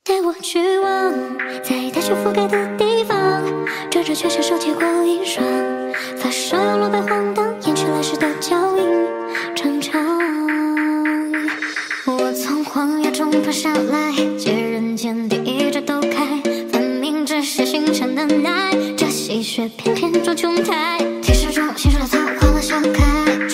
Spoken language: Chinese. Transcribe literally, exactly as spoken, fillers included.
带我去往在大雪覆盖的地方，遮着却是手贴过一双，发梢用落白晃荡，掩去来时的脚印长长。我从荒野中爬下来，借人间第一盏都开，分明只是星辰的奶，这戏谑偏偏撞琼台，提示中新出的草花了笑开。